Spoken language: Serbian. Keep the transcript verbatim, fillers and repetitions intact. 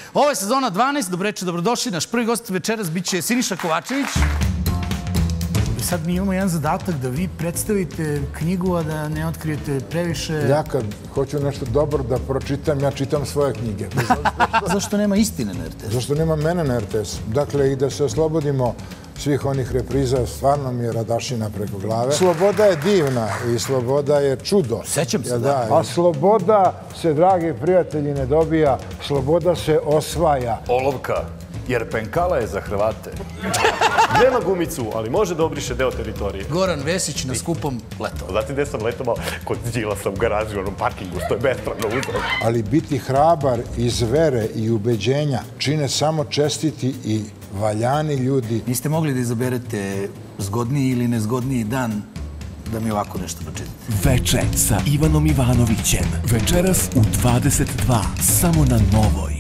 Ovo je sezona dvanaest, dobreče, dobrodošli. Naš prvi gost večeras biće Siniša Kovačević. I sad mi imamo jedan zadatak da vi predstavite knjigu, a da ne otkrijete previše... Ja kad hoću nešto dobro da pročitam, ja čitam svoje knjige. Zašto nema istine na er te esu? Zašto nema mene na er te esu? Dakle, i da se oslobodimo svih onih repriza, stvarno mi je radašina preko glave. Sloboda je divna i sloboda je čudo. Sećam se, da. A sloboda se, dragi prijatelji, ne dobija. Sloboda se osvaja. Olovka, jer penkala je za Hrvate. Nema gumicu, ali može da obriše deo teritorije. Goran Vesić na skupom letovao. Znate gde sam letovao? Kod Đilasa u garaži, u onom parkingu, stoje bespravno uzor. Ali biti hrabar iz vere i ubeđenja čine samo čestiti i valjani ljudi. Niste mogli da izaberete zgodniji ili nezgodniji dan da mi ovako nešto pročitate? Veče sa Ivanom Ivanovićem. Večeras u dvadeset dva, samo na Novoj.